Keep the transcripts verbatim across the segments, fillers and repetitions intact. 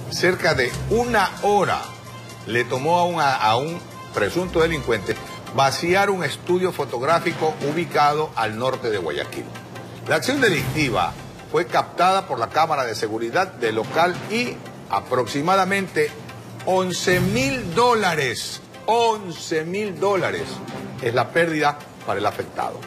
cerca de una hora le tomó a un, a un presunto delincuente vaciar un estudio fotográfico ubicado al norte de Guayaquil. La acción delictiva fue captada por la cámara de seguridad del local y aproximadamente once mil dólares, once mil dólares es la pérdida para el afectado.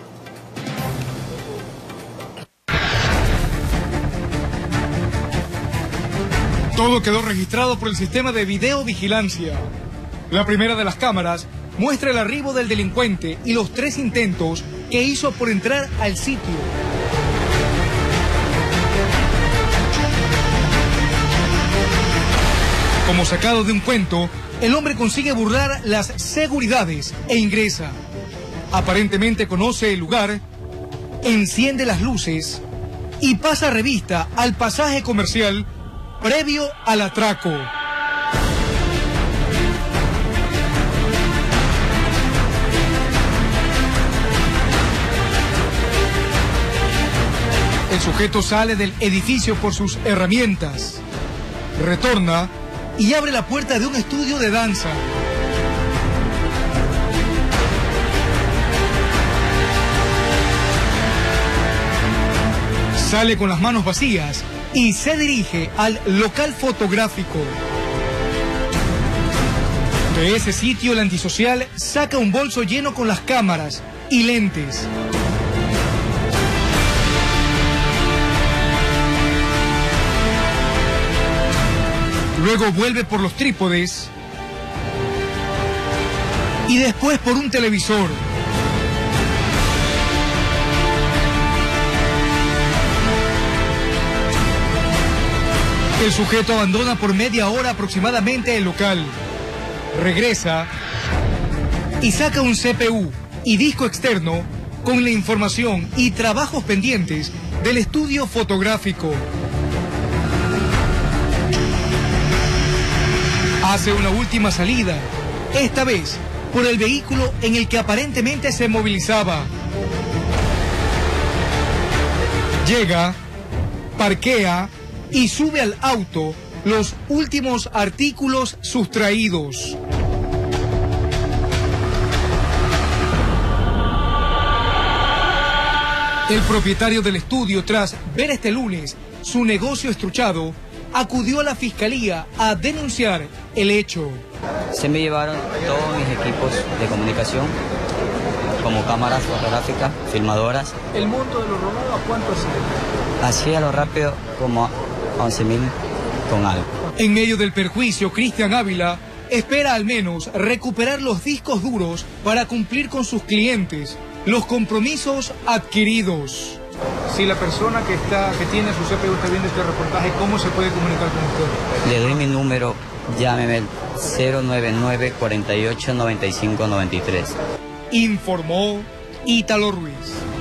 Todo quedó registrado por el sistema de videovigilancia. La primera de las cámaras muestra el arribo del delincuente y los tres intentos que hizo por entrar al sitio. Como sacado de un cuento, el hombre consigue burlar las seguridades e ingresa. Aparentemente conoce el lugar, enciende las luces y pasa revista al pasaje comercial previo al atraco. El sujeto sale del edificio por sus herramientas, retorna y abre la puerta de un estudio de danza. Sale con las manos vacías y se dirige al local fotográfico. De ese sitio, el antisocial saca un bolso lleno con las cámaras y lentes. Luego vuelve por los trípodes y después por un televisor. El sujeto abandona por media hora aproximadamente el local. Regresa y saca un C P U y disco externo con la información y trabajos pendientes del estudio fotográfico. Hace una última salida, esta vez por el vehículo en el que aparentemente se movilizaba. Llega, parquea y sube al auto los últimos artículos sustraídos. El propietario del estudio, tras ver este lunes su negocio estruchado, acudió a la fiscalía a denunciar el hecho. Se me llevaron todos mis equipos de comunicación, como cámaras fotográficas, filmadoras. ¿El monto de lo robado a cuánto así? Así a lo rápido como once mil con algo. En medio del perjuicio, Cristian Ávila espera al menos recuperar los discos duros para cumplir con sus clientes los compromisos adquiridos. Si la persona que está que tiene su C P U está viendo este reportaje, ¿cómo se puede comunicar con usted? Le doy mi número, llámeme al cero nueve nueve, cuarenta y ocho, noventa y cinco, noventa y tres. Informó Ítalo Ruiz.